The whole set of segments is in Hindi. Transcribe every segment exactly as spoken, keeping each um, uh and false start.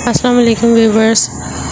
अस्सलाम वालेकुम व्यूवर्स।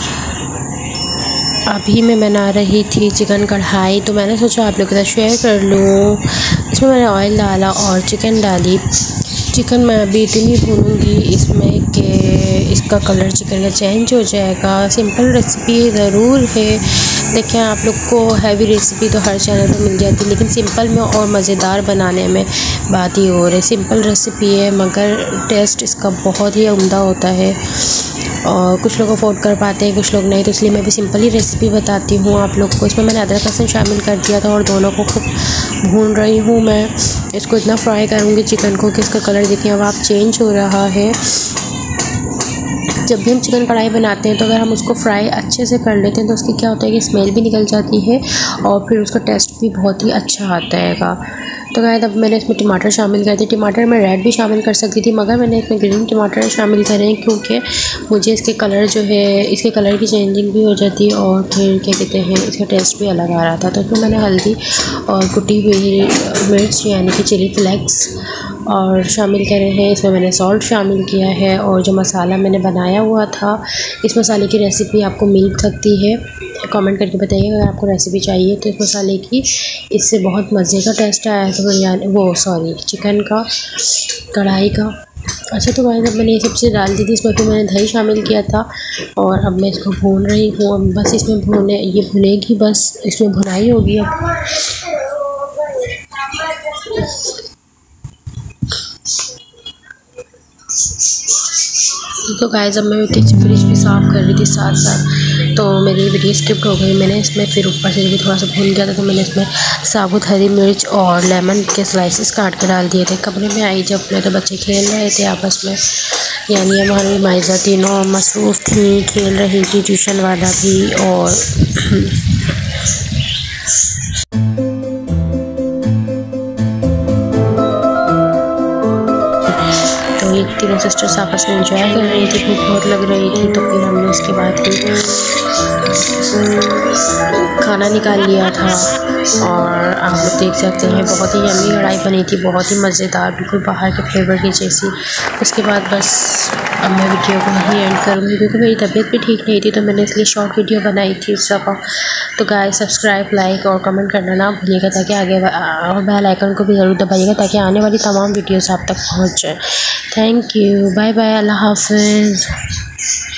अभी मैं बना रही थी चिकन कढ़ाई, तो मैंने सोचा आप लोगों के साथ शेयर कर लूँ। इसमें मैंने ऑयल डाला और चिकन डाली। चिकन मैं अभी इतनी भूनूंगी इसमें कि इसका कलर चिकन का चेंज हो जाएगा। सिंपल रेसिपी ज़रूर है, देखें आप लोग को हैवी रेसिपी तो हर चैनल पर मिल जाती है, लेकिन सिंपल में और मज़ेदार बनाने में बात ही हो रही है। सिंपल रेसिपी है मगर टेस्ट इसका बहुत ही उम्दा होता है और कुछ लोग अफोर्ड कर पाते हैं, कुछ लोग नहीं, तो इसलिए मैं भी सिंपल ही रेसिपी बताती हूँ आप लोग को। इसमें मैंने अदरक लहसुन शामिल कर दिया था और दोनों को खूब भून रही हूँ। मैं इसको इतना फ्राई करूँगी चिकन को कि इसका कलर देखिए अब आप चेंज हो रहा है। जब भी हम चिकन कढ़ाई बनाते हैं तो अगर हम उसको फ्राई अच्छे से कर लेते हैं तो उसकी क्या होता है कि स्मेल भी निकल जाती है और फिर उसका टेस्ट भी बहुत ही अच्छा आता है। तो गाइस अब मैंने इसमें टमाटर शामिल कर दिए। टमाटर मैं रेड भी शामिल कर सकती थी मगर मैंने इसमें ग्रीन टमाटर शामिल करे हैं क्योंकि मुझे इसके कलर जो है इसके कलर की चेंजिंग भी हो जाती है और फिर क्या कहते हैं इसका टेस्ट भी अलग आ रहा था। तो इसमें मैंने हल्दी और कुटी हुई मिर्च यानी कि चिली फ्लेक्स और शामिल करे हैं। इसमें मैंने सॉल्ट शामिल किया है और जो मसाला मैंने बनाया हुआ था, इस मसाले की रेसिपी आपको मिल सकती है, कमेंट करके बताइएगा अगर आपको रेसिपी चाहिए तो। इस मसाले की इससे बहुत मज़े का टेस्ट आया था बिरयानी वो सॉरी चिकन का कढ़ाई का। अच्छा तो भाई जब मैंने ये सब चीज़ डाल दी थी, इसमें फिर मैंने दही शामिल किया था और अब मैं इसको भून रही हूँ। अब बस इसमें भुने ये भुनेगी, बस इसमें भुनाई होगी अब। तो गाइस अब मैं किचन फ्रिज भी साफ़ कर रही थी साथ साथ, तो मेरी वीडियो स्किप हो गई। मैंने इसमें फिर ऊपर से भी थोड़ा सा भून गया था तो मैंने इसमें साबुत हरी मिर्च और लेमन के स्लाइसेस काट के डाल दिए थे। कमरे में आई जब मैं तो बच्चे खेल रहे थे आपस में, यानी हमारी माइज़ा तीनों मसरूफ़ थी, खेल रही थी, ट्यूशन वाला भी और एक तीनों सिस्टर्स आपस में एंजॉय कर रही थी, भूख बहुत लग रही थी। तो फिर हमने उसके बाद फिर खाना निकाल लिया था और आप लोग देख सकते हैं बहुत ही यम्मी कढ़ाई बनी थी, बहुत ही मज़ेदार, बिल्कुल बाहर के फ्लेवर की जैसी। उसके बाद बस अब मैं वीडियो को ही एंड करूँगी क्योंकि मेरी तबीयत भी ठीक नहीं थी, तो मैंने इसलिए शॉर्ट वीडियो बनाई थी इस दफ़ा। तो गाइस सब्सक्राइब लाइक और कमेंट करना ना भूलिएगा ताकि आगे और बेल आइकन को भी ज़रूर दबाइएगा ताकि आने वाली तमाम वीडियोस आप तक पहुँच जाए। थैंक यू, बाय बाय, अल्लाह हाफिज़।